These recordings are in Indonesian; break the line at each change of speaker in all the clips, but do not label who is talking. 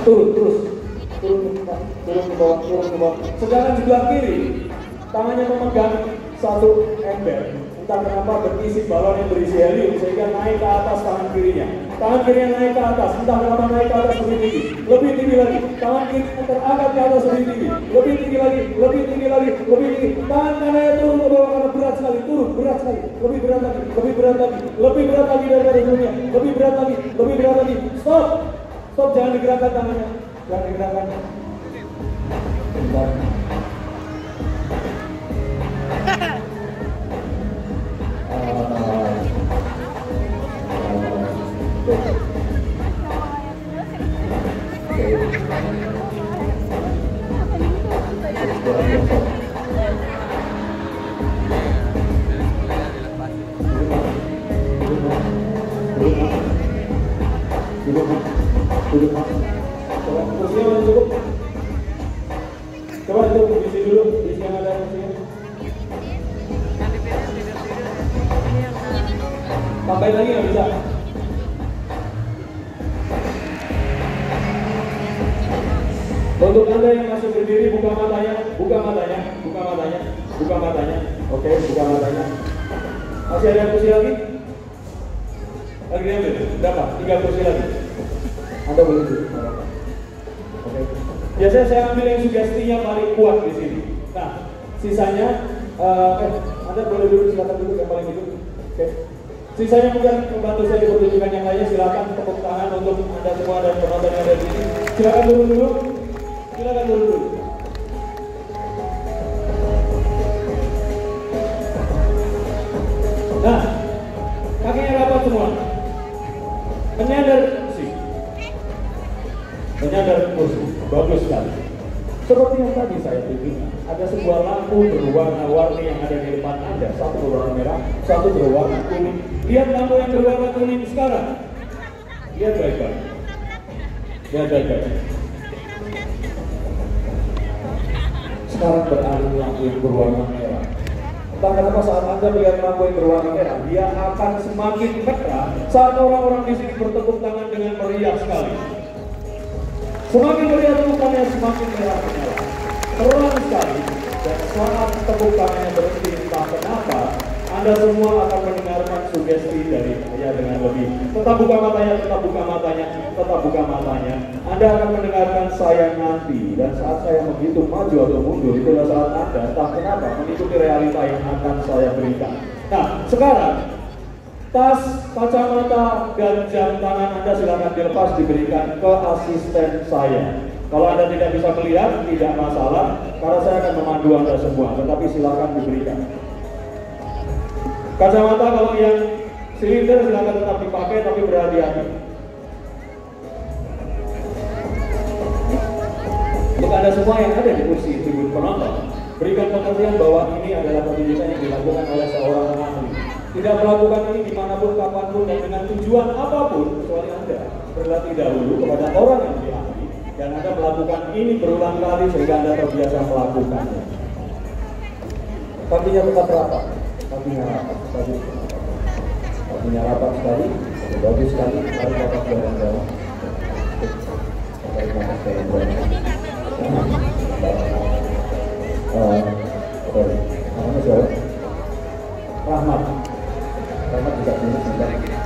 turun terus, turun ke bawah, turun ke bawah. Sedangkan di sebelah kiri, tangannya memegang satu ember. Entah kenapa berisi balon yang berisi helium sehingga naik ke atas tangan kirinya. Tangan kirinya naik ke atas, entah kenapa naik ke atas lebih tinggi, lebih tinggi lagi. Tangan kiri terangkat ke atas lebih tinggi, lebih tinggi lagi, lebih tinggi lagi, lebih tinggi. Tangan kanannya turun ke bawah karena berat sekali, turun berat sekali, lebih berat lagi, lebih berat lagi, lebih berat lagi daripada sebelumnya, lebih berat lagi, lebih berat lagi. Stop, stop, jangan digerakkan tangannya, jangan digerakkan. Bentar. Coba itu isi dulu, isi yang ada isinya. Tambahin lagi nggak bisa? Untuk Anda yang masih berdiri, buka matanya, buka matanya, buka matanya, buka matanya. Oke, buka matanya. Masih ada kursi lagi? Lagi diambil? Berapa? 3 kursi lagi. Anda boleh duduk. Oke. Biasanya saya ambil yang sugestinya paling kuat di sini. Nah, sisanya, Anda boleh duduk, silakan duduk yang paling hidup. Oke. Sisanya mungkin membantu saya di pertunjukan yang lainnya. Silakan tepuk tangan untuk Anda semua dan penonton yang ada di sini. Silakan turun dulu. Silakan turun dulu. Nah, kakinya rapat semua. Menyandar kursi. Menyandar kursi. Bagus sekali. Seperti yang tadi saya tunjukkan, ada sebuah lampu berwarna-warni yang ada di depan Anda. Satu berwarna merah, satu berwarna kuning. Lihat lampu yang berwarna kuning sekarang. Lihat baik-baik. Lihat baik-baik. Sekarang beralih lampu yang berwarna merah. Entah kenapa saat Anda melihat lampu yang berwarna merah, dia akan semakin merah saat orang-orang di sini bertepuk tangan dengan meriah sekali. Semakin meriah tepukannya, semakin merah menyala. Terang sekali, dan saat tepuk tangannya berhenti, entah kenapa Anda semua akan mendengarkan sugesti dari saya dengan lebih. Tetap buka matanya, tetap buka matanya, tetap buka matanya. Anda akan mendengarkan saya nanti, dan saat saya menghitung maju atau mundur, itulah saat Anda, entah kenapa, mengikuti realita yang akan saya berikan. Nah, sekarang tas, kacamata, dan jam tangan Anda silakan dilepas, diberikan ke asisten saya. Kalau Anda tidak bisa melihat, tidak masalah, karena saya akan memandu Anda semua, tetapi silakan diberikan. Kacamata kalau yang silinder silakan tetap dipakai, tapi berhati-hati. Untuk Anda semua yang ada di kursi tribun penonton, berikan pengertian bahwa ini adalah pertunjukan yang dilakukan oleh seorang ahli. Tidak melakukan ini dimanapun, kapanpun, dan dengan tujuan apapun, kecuali Anda berlatih dahulu kepada orang yang lebih ahli, dan Anda melakukan ini berulang kali sehingga Anda terbiasa melakukannya. Kakinya tetap rapat, kakinya rapat sekali, kakinya rapat sekali, bagus sekali, tarik nafas dalam-dalam, tarik nafas dalam-dalam. Namanya siapa? Rahmat. Rahmat juga ini sebentar.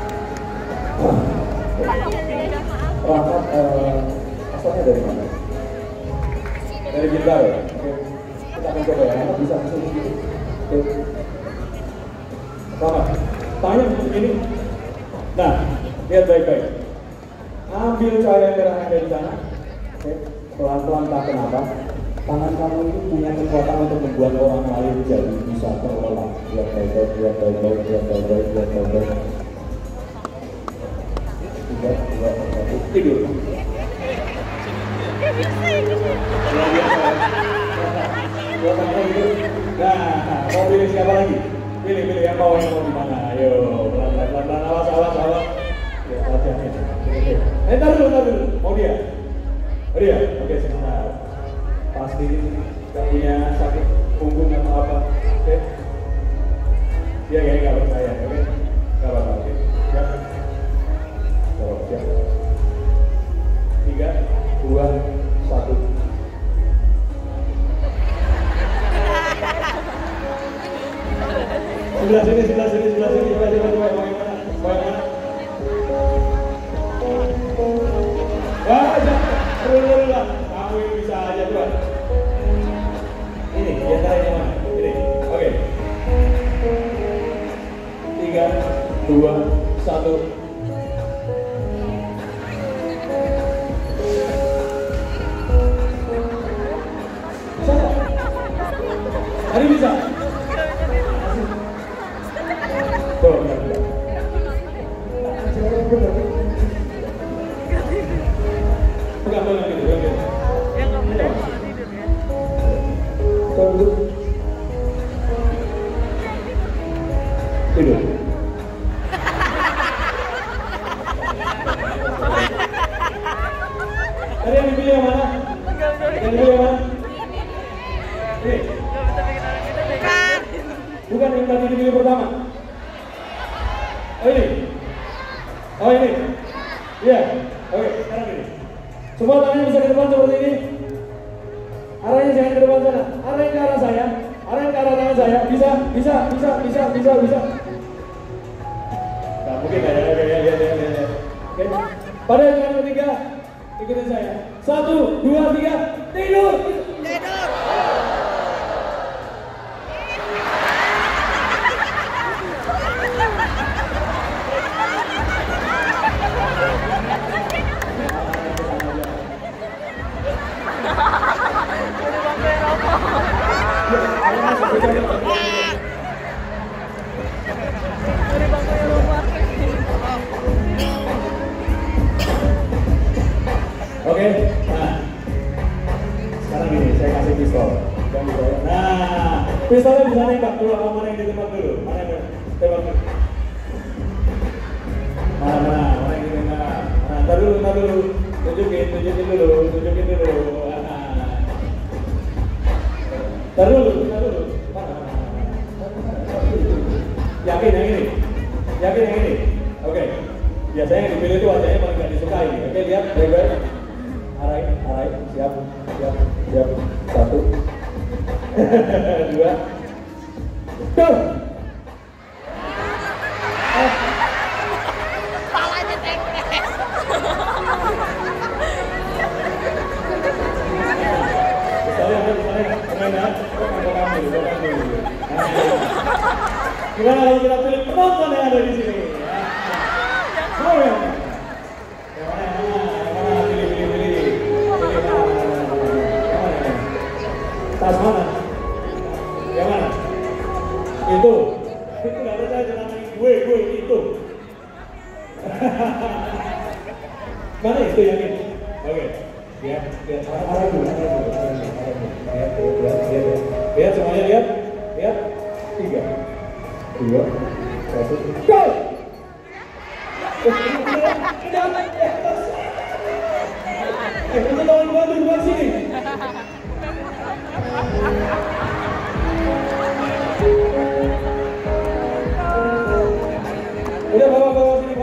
Rahmat asalnya dari mana? Dari Jeddah ya? Oke. Kita akan coba ya, Rahmat bisa masuk begitu. Oke. Rahmat, tanya begini. Nah, lihat baik-baik. Ambil cahaya merah yang ada di sana. Oke. Pelan-pelan, tak kenapa. Tangan kamu itu punya kekuatan untuk membuat orang lain jadi bisa terlelap. Lihat baik-baik, lihat baik-baik, lihat baik-baik, lihat baik-baik. Tidur. Nah, mau pilih siapa lagi? Pilih yang mau di mana? Ayo, pelan-pelan, awas. Ya, hati-hati. Ntar dulu. Mau dia? Dia? Oke, sebentar. Pasti gak punya sakit punggung atau apa. Oke? Dia kayaknya gak percaya, oke? Gak apa-apa, oke? Siap? Siap. 3, 2, Sebelah sini. Coba yang mana? Wah, dulu lah. Kamu yang bisa aja tuan. Ini, di antara ini mana? Ini, oke. 3, 2, 1. Hari bisa? Tuh, benar. Pegang gitu.
Yang kamu udah tidur ya?
Tunggu. Tidur. Ada yang dipilih yang mana? Yang dipilih yang mana? Ini. Bukan yang tadi dipilih pertama. Oh ini. Oh ini. Iya. Oke, sekarang ini. Semua tangannya bisa ke depan seperti ini. Arahnya jangan ke depan sana. Arahin ke arah saya. Arahin ke arah tangan saya. Bisa. Nah, mungkin ya. Oke. Pada yang ketiga, ikutin saya. 1, 2, 3, tidur. Oke, nah sekarang gini, saya kasih pistol. Nah, pistolnya bisa nembak dulu, mana yang ditembak dulu? Mana yang tembak dulu? Mana yang ditembak? Nah, ntar dulu, tunjukin dulu. Ntar dulu. Mana? Yakin yang ini? Oke. Biasanya yang dipilih itu wajahnya paling gak disukai. Oke, lihat, baik-baik. Arahin, siap. 1, 2, go!
Palanya tengkes.
Misalnya, gimana kalau kita pilih penonton yang ada di sini? Mau yang mana? Pilih. Tas mana? Yang mana? Itu gak percaya dengan gue itu. Mana itu yang ini? Oke. Lihat arah dulu. Lihat semuanya, lihat. 3, 2, 1, go! Kita tolong bantu di bawah sini. Udah bawa sini.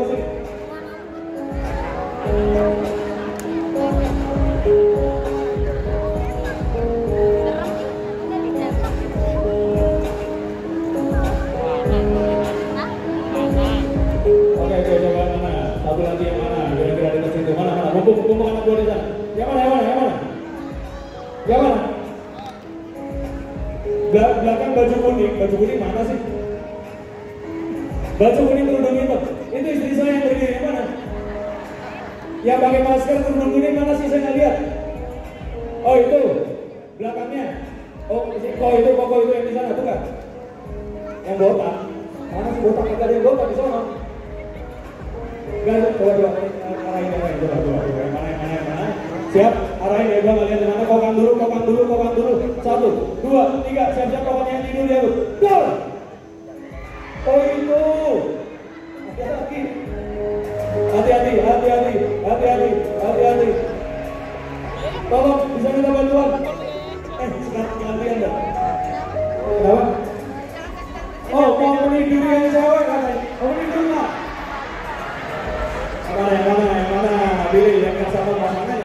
Oke, coba mana? Satu lagi yang mana? Kira-kira di situ mana? Mumpung anak gua di sana. Yang mana? Belakang baju kuning mana sih? Baju kuning kerudung hitam. Itu istri saya yang berdiri, yang mana? Yang pakai masker kerudung kuning mana sih, saya nggak lihat. Oh itu, belakangnya. Oh itu yang di sana, bukan? Yang botak. Mana sih botak? Nggak ada yang botak di sana. Coba arahin yang mana? Siap, arahin ya, gua nggak lihat di mana. Kokang dulu. 1, 2, 3, siap-siap kokangnya tidur ya, go! Oh itu, hati-hati. Tolong bisa minta bantuan. Sekarang gantian dah. Kenapa?